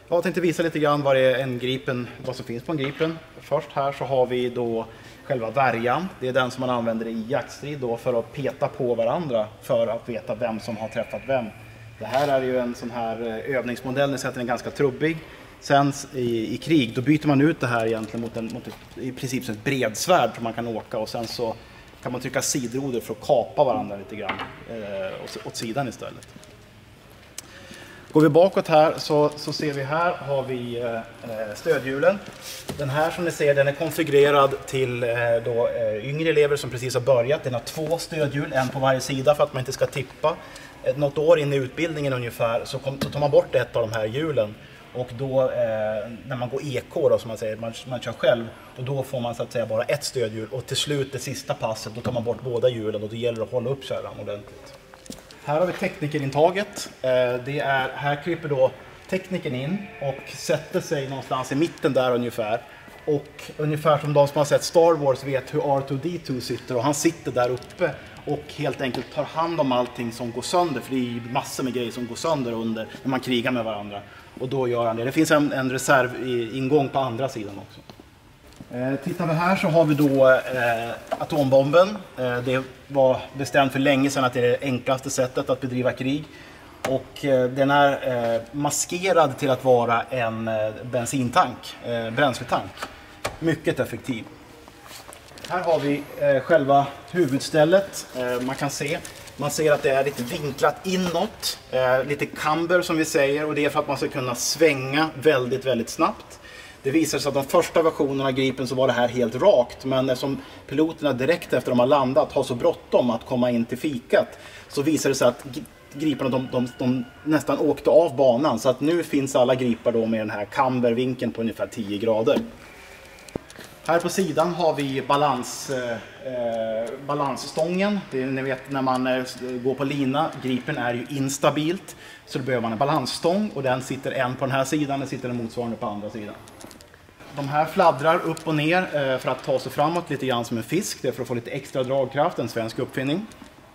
Jag tänkte visa lite grann vad som finns på en Gripen. Först här så har vi då själva värjan. Det är den som man använder i jaktstrid då för att peta på varandra för att veta vem som har träffat vem. Det här är ju en sån här övningsmodell, ni ser att den är ganska trubbig. Sen i krig då byter man ut det här egentligen mot i princip som ett bredsvärd som man kan åka, och sen så kan man trycka sidroder för att kapa varandra lite grann åt sidan istället. Går vi bakåt här så ser vi här har vi stödhjulen. Den här som ni ser, den är konfigurerad till yngre elever som precis har börjat. Den har 2 stödhjul, en på varje sida för att man inte ska tippa. Något år in i utbildningen ungefär så tar man bort ett av de här hjulen. Och då när man går EK då, som man säger, man kör själv, och då får man så att säga bara ett stödhjul, och till slut det sista passet då tar man bort båda hjulen, och då gäller det att hålla upp kärran ordentligt. Här har vi teknikerintaget. Här kryper då tekniken in och sätter sig någonstans i mitten där ungefär. Och ungefär som de som har sett Star Wars vet hur R2-D2 sitter, och han sitter där uppe och helt enkelt tar hand om allting som går sönder, för det är massor med grejer som går sönder när man krigar med varandra. Och då gör han det. Det finns en reservingång på andra sidan också. Tittar vi här så har vi då atombomben. Det var bestämt för länge sedan att det är det enklaste sättet att bedriva krig. Och den är maskerad till att vara en bränsletank. Mycket effektiv. Här har vi själva huvudstället. Man ser att det är lite vinklat inåt, lite camber som vi säger, och det är för att man ska kunna svänga väldigt, väldigt snabbt. Det visar sig att de första versionerna av Gripen så var det här helt rakt, men eftersom piloterna direkt efter de har landat har så bråttom att komma in till fikat, så visar det sig att Griparna de nästan åkte av banan, så att nu finns alla Gripar då med den här cambervinkeln på ungefär 10 grader. Här på sidan har vi balansstången. Ni vet när man går på lina, Gripen är ju instabilt, så då behöver man en balansstång, och den sitter en på den här sidan, och sitter en motsvarande på andra sidan. De här fladdrar upp och ner för att ta sig framåt lite grann som en fisk. Det är för att få lite extra dragkraft, en svensk uppfinning.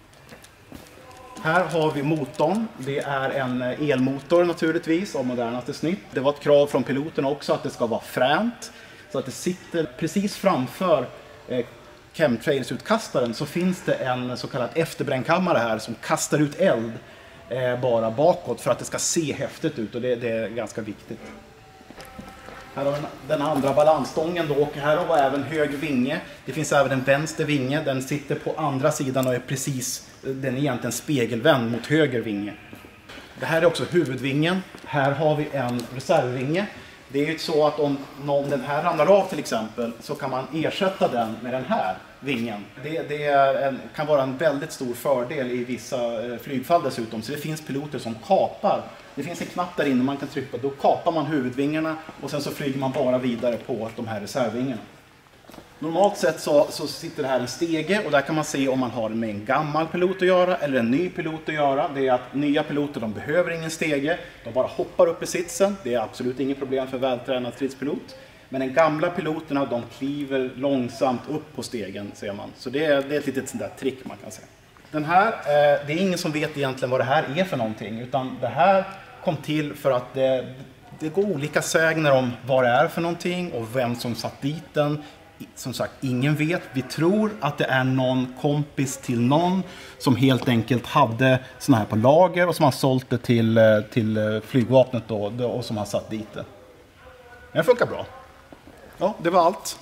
Här har vi motorn. Det är en elmotor naturligtvis av modernaste snitt. Det var ett krav från piloten också att det ska vara fränt. Så att det sitter precis framför chemtrails-utkastaren, så finns det en så kallad efterbrännkammare här som kastar ut eld bara bakåt för att det ska se häftigt ut, och det är ganska viktigt. Här har vi den andra balansstången då, och här har vi även höger vinge. Det finns även en vänster vinge, den sitter på andra sidan och den är egentligen spegelvänd mot höger vinge. Det här är också huvudvingen. Här har vi en reservvinge. Det är ju så att om den här ramlar av till exempel, så kan man ersätta den med den här vingen. Det kan vara en väldigt stor fördel i vissa flygfall dessutom. Så det finns piloter som kapar. Det finns en knapp där inne man kan trycka. Då kapar man huvudvingarna, och sen så flyger man bara vidare på de här reservvingarna. Normalt sett så sitter det här en stege, och där kan man se om man har med en gammal pilot att göra eller en ny pilot att göra. Det är att nya piloter, de behöver ingen stege, de bara hoppar upp i sitsen. Det är absolut inget problem för vältränad stridspilot. Men de gamla piloterna, de kliver långsamt upp på stegen, ser man. Så det är ett litet sånt där trick man kan säga. Den här, det är ingen som vet egentligen vad det här är för någonting, utan det här kom till för att det går olika sägner om vad det är för någonting och vem som satt dit den. Som sagt, ingen vet. Vi tror att det är någon kompis till någon som helt enkelt hade såna här på lager, och som har sålt det till flygvapnet då, och som har satt dit det. Men det funkar bra. Ja, det var allt.